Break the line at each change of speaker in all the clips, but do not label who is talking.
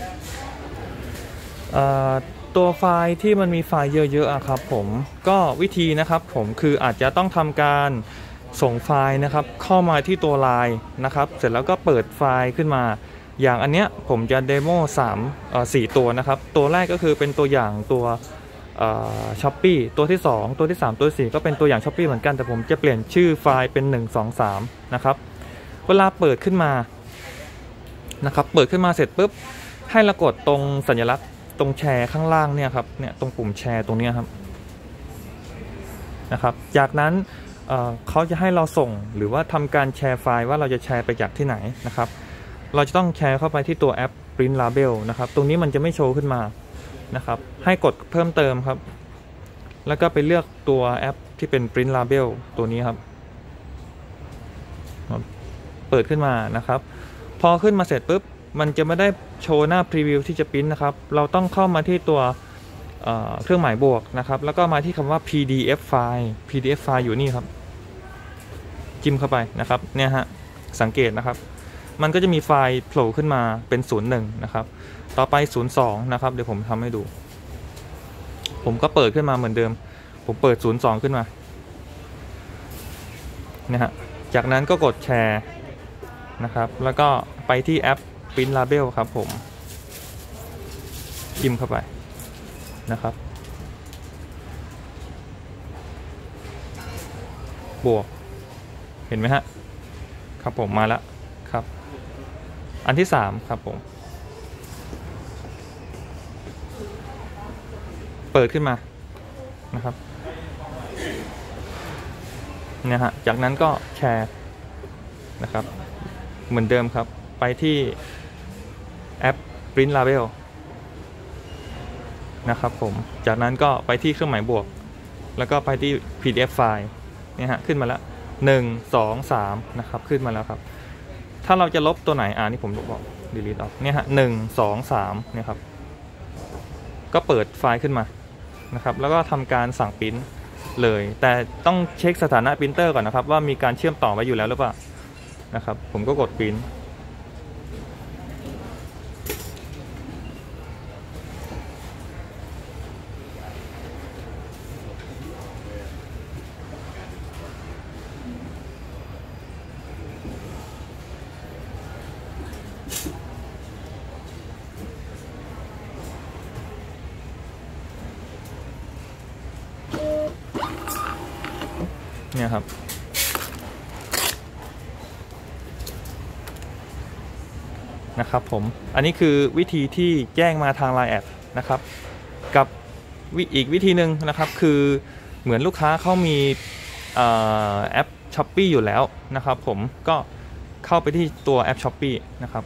ตัวไฟล์ที่มันมีไฟล์เยอะๆครับผมก็วิธีนะครับผมคืออาจจะต้องทำการส่งไฟล์นะครับเข้ามาที่ตัวไลน์นะครับเสร็จแล้วก็เปิดไฟล์ขึ้นมาอย่างอันเนี้ยผมจะเดโม4ตัวนะครับตัวแรกก็คือเป็นตัวอย่างตัวShopee ตัวที่2ตัวที่3ตัวที่4ก็เป็นตัวอย่าง Shopee เหมือนกันแต่ผมจะเปลี่ยนชื่อไฟล์เป็น1 2 3นะครับเวลาเปิดขึ้นมานะครับเปิดขึ้นมาเสร็จปุ๊บให้เรากดตรงสัญลักษณ์ตรงแชร์ข้างล่างเนี่ยครับเนี่ยตรงปุ่มแชร์ตรงนี้ครับนะครับจากนั้นเขาจะให้เราส่งหรือว่าทำการแชร์ไฟล์ว่าเราจะแชร์ไปจากที่ไหนนะครับเราจะต้องแชร์เข้าไปที่ตัวแอป Print Label นะครับตรงนี้มันจะไม่โชว์ขึ้นมานะครับให้กดเพิ่มเติมครับแล้วก็ไปเลือกตัวแอปที่เป็น Print Label ตัวนี้ครับเปิดขึ้นมานะครับพอขึ้นมาเสร็จปุ๊บมันจะไม่ได้โชว์หน้าพรีวิวที่จะพิมพ์นะครับเราต้องเข้ามาที่ตัวเครื่องหมายบวกนะครับแล้วก็มาที่คำว่า PDF ไฟล์ PDF ไฟล์อยู่นี่ครับจิ้มเข้าไปนะครับเนี่ยฮะสังเกตนะครับมันก็จะมีไฟล์โผล่ขึ้นมาเป็น01นะครับต่อไป02นะครับเดี๋ยวผมทำให้ดูผมก็เปิดขึ้นมาเหมือนเดิมผมเปิด02ขึ้นมาเนี่ยฮะจากนั้นก็กดแชร์นะครับแล้วก็ไปที่แอป Print Label ครับผมจิ้มเข้าไปนะครับบวกเห็นไหมฮะครับผมมาแล้วครับอันที่3ครับผมเปิดขึ้นมานะครับเนี่ยฮะจากนั้นก็แชร์นะครับเหมือนเดิมครับไปที่แอป Print Label นะครับผมจากนั้นก็ไปที่เครื่องหมายบวกแล้วก็ไปที่ PDF ไฟล์เนี่ยฮะขึ้นมาแล้ว1 2 3นะครับขึ้นมาแล้วครับถ้าเราจะลบตัวไหนนี่ผมลบออก delete ออกเนี่ยฮะ1 2 3เนี่ยครับก็เปิดไฟล์ขึ้นมานะครับแล้วก็ทำการสั่งพิมพ์เลยแต่ต้องเช็คสถานะพิมพ์เตอร์ก่อนนะครับว่ามีการเชื่อมต่อไว้อยู่แล้วหรือเปล่านะครับผมก็กดพิมพ์เนี่ยครับนะครับผมอันนี้คือวิธีที่แจ้งมาทาง Line แอดนะครับกับอีกวิธีหนึ่งนะครับคือเหมือนลูกค้าเขามีแอป Shopee อยู่แล้วนะครับผมก็เข้าไปที่ตัวแอป Shopee นะครับ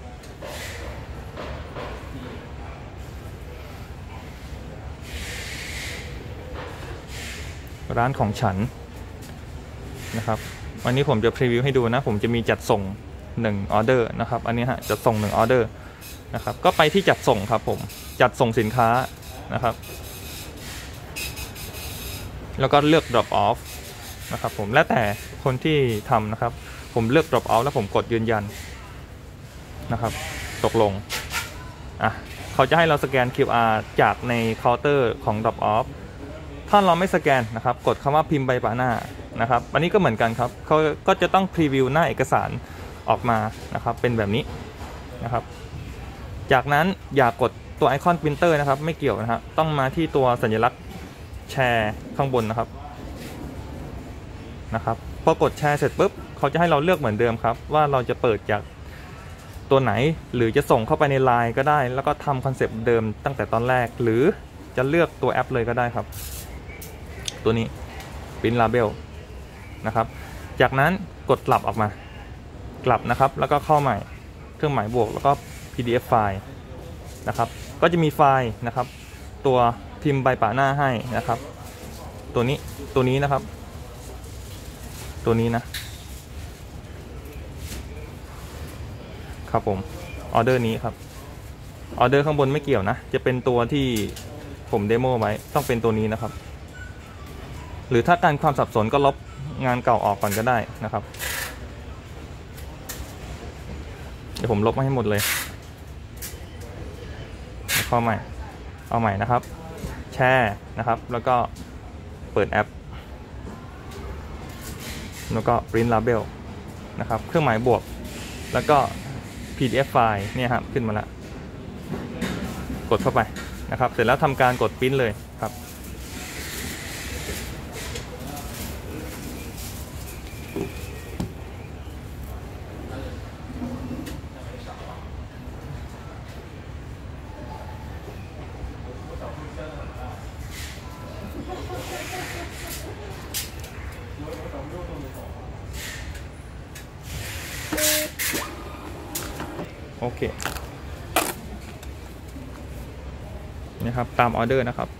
ร้านของฉันนะครับวันนี้ผมจะพรีวิวให้ดูนะผมจะมีจัดส่ง1ออเดอร์นะครับอันนี้ฮะจัดส่ง1ออเดอร์นะครับก็ไปที่จัดส่งครับผมจัดส่งสินค้านะครับแล้วก็เลือก drop off นะครับผมแล้วแต่คนที่ทำนะครับผมเลือก drop off แล้วผมกดยืนยันนะครับตกลงเขาจะให้เราสแกน QR จากในเคาน์เตอร์ของ drop off ถ้าเราไม่สแกนนะครับกดคำว่าพิมพ์ใบปะหน้านะครับอันนี้ก็เหมือนกันครับเขาก็จะต้องพรีวิวหน้าเอกสารออกมานะครับเป็นแบบนี้นะครับจากนั้นอย่ากดตัวไอคอนปรินเตอร์นะครับไม่เกี่ยวนะครับต้องมาที่ตัวสัญลักษณ์แชร์ข้างบนนะครับพอกดแชร์เสร็จปุ๊บเขาจะให้เราเลือกเหมือนเดิมครับว่าเราจะเปิดจากตัวไหนหรือจะส่งเข้าไปใน LINE ก็ได้แล้วก็ทำคอนเซปต์เดิมตั้งแต่ตอนแรกหรือจะเลือกตัวแอปเลยก็ได้ครับตัวนี้ Print Label นะครับจากนั้นกดกลับออกมากลับนะครับแล้วก็เข้าใหม่เครื่องหมายบวกแล้วก็ PDF ไฟล์นะครับก็จะมีไฟล์นะครับตัวพิมพ์ใบปะหน้าให้นะครับตัวนี้นะครับตัวนี้นะครับผมออเดอร์นี้ครับออเดอร์ข้างบนไม่เกี่ยวนะจะเป็นตัวที่ผมเดโมไว้ต้องเป็นตัวนี้นะครับหรือถ้าการความสับสนก็ลบงานเก่าออกก่อนก็ได้นะครับเดี๋ยวผมลบมาให้หมดเลยเข้าใหม่เอาใหม่นะครับแชร์นะครับแล้วก็เปิดแอปแล้วก็ print label นะครับเครื่องหมายบวกแล้วก็ PDF ไฟล์เนี่ยครับขึ้นมาแล้วกดเข้าไปนะครับเสร็จแล้วทำการกดพิมพ์เลยครับโอเคนี่ครับตามออเดอร์นะครับ